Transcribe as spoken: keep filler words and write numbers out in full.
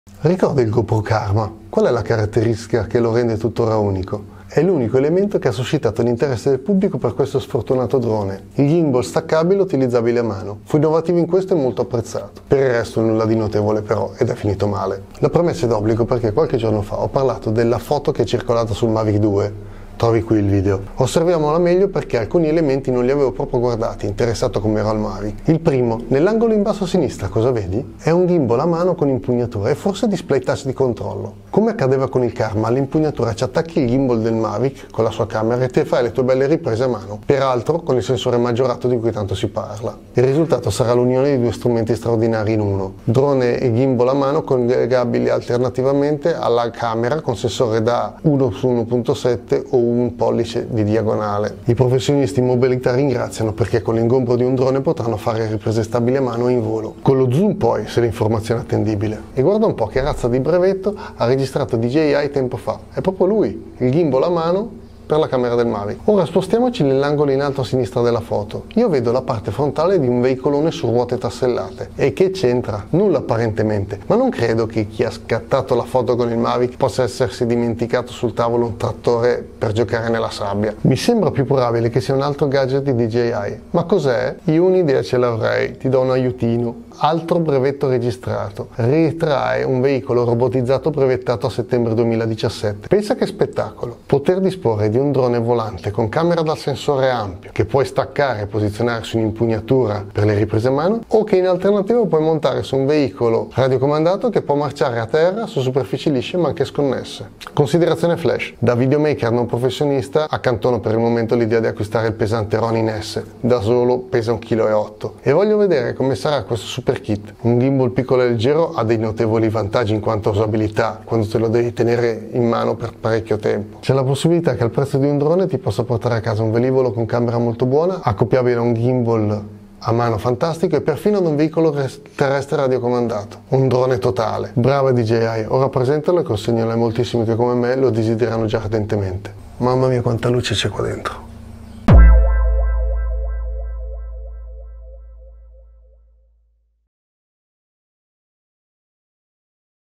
Ricordi il GoPro Karma? Qual è la caratteristica che lo rende tuttora unico? È l'unico elemento che ha suscitato l'interesse del pubblico per questo sfortunato drone. Il gimbal staccabile utilizzabile a mano. Fu innovativo in questo e molto apprezzato. Per il resto nulla di notevole però, ed è finito male. La premessa è d'obbligo perché qualche giorno fa ho parlato della foto che è circolata sul Mavic due. Trovi qui il video. Osserviamola meglio perché alcuni elementi non li avevo proprio guardati, interessato come ero al Mavic. Il primo, nell'angolo in basso a sinistra, cosa vedi? È un gimbal a mano con impugnatura e forse display touch di controllo. Come accadeva con il Karma, all'impugnatura ci attacchi il gimbal del Mavic con la sua camera e te fai le tue belle riprese a mano, peraltro con il sensore maggiorato di cui tanto si parla. Il risultato sarà l'unione di due strumenti straordinari in uno, drone e gimbal a mano collegabili alternativamente alla camera con sensore da uno su uno virgola sette o un pollice di diagonale. I professionisti in mobilità ringraziano perché con l'ingombro di un drone potranno fare riprese stabili a mano e in volo. Con lo zoom poi, se l'informazione è attendibile. E guarda un po' che razza di brevetto ha registrato D J I tempo fa. È proprio lui, il gimbal a mano per la camera del Mavic. Ora spostiamoci nell'angolo in alto a sinistra della foto. Io vedo la parte frontale di un veicolone su ruote tassellate. E che c'entra? Nulla apparentemente. Ma non credo che chi ha scattato la foto con il Mavic possa essersi dimenticato sul tavolo un trattore per giocare nella sabbia. Mi sembra più probabile che sia un altro gadget di D J I. Ma cos'è? Io un'idea ce l'avrei, ti do un aiutino. Altro brevetto registrato. Ritrae un veicolo robotizzato brevettato a settembre duemiladiciassette. Pensa che spettacolo. Poter disporre di un drone volante con camera dal sensore ampio che puoi staccare e posizionare su un'impugnatura per le riprese a mano o che in alternativa puoi montare su un veicolo radiocomandato che può marciare a terra su superfici lisce ma anche sconnesse. Considerazione flash. Da videomaker non professionista accantono per il momento l'idea di acquistare il pesante Ronin S. Da solo pesa un chilo e otto e voglio vedere come sarà questo super kit. Un gimbal piccolo e leggero ha dei notevoli vantaggi in quanto a usabilità quando te lo devi tenere in mano per parecchio tempo. C'è la possibilità che al prezzo di un drone ti possa portare a casa un velivolo con camera molto buona, accoppiabile a un gimbal a mano fantastico e perfino ad un veicolo terrestre radiocomandato. Un drone totale. Brava D J I, ora presentalo e consegnalo ai moltissimi che come me lo desiderano già ardentemente. Mamma mia quanta luce c'è qua dentro.